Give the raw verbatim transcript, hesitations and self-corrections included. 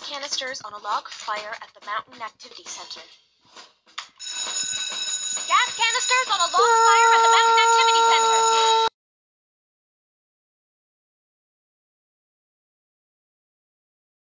canisters on a log fire at the Mountain Activity Center. Gas canisters on a log fire at the Mountain